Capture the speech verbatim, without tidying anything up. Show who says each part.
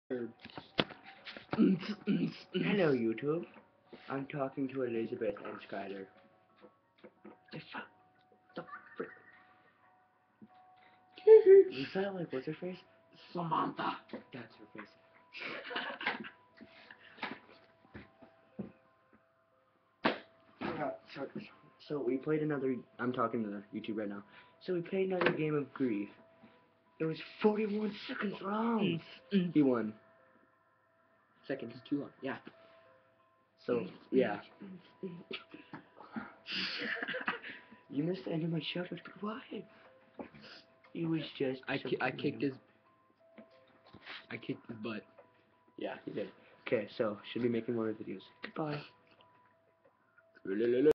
Speaker 1: Hello, YouTube. I'm talking to Elizabeth and Skyler. The fuck? The frick? Is that like, what's her face?
Speaker 2: Samantha.
Speaker 1: That's her face. Uh, so, so we played another. I'm talking to YouTube right now. So we played another game of Grief. It was forty-one seconds long. He won.
Speaker 2: Seconds is too long. Yeah.
Speaker 1: So yeah. You missed the end of my shout out. Why? It was just.
Speaker 2: I ki I kicked his. I kicked his butt.
Speaker 1: Yeah, he did. Okay, so should be making more videos. Goodbye.